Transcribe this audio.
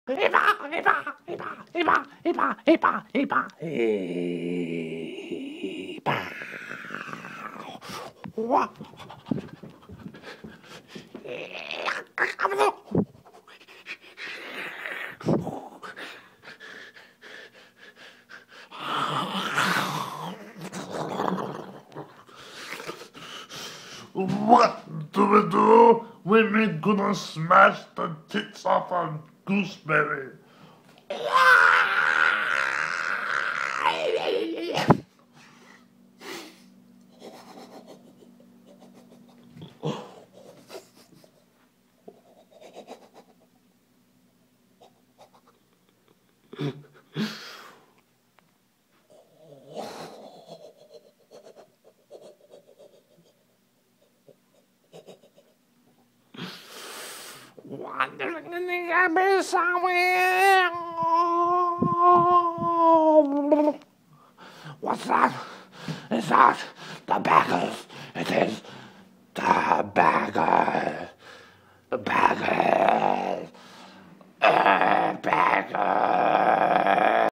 What do we do when we're gonna smash the tits off a gooseberry? Wondering somewhere. What's that? Is that the baggers? It is the baggers. The baggers.